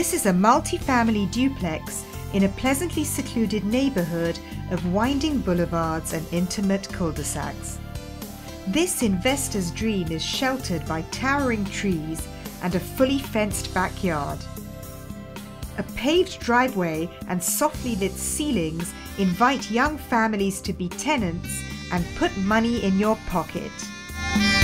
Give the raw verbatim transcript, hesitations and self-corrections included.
This is a multi-family duplex in a pleasantly secluded neighborhood of winding boulevards and intimate cul-de-sacs. This investor's dream is sheltered by towering trees and a fully fenced backyard. A paved driveway and softly lit ceilings invite young families to be tenants and put money in your pocket.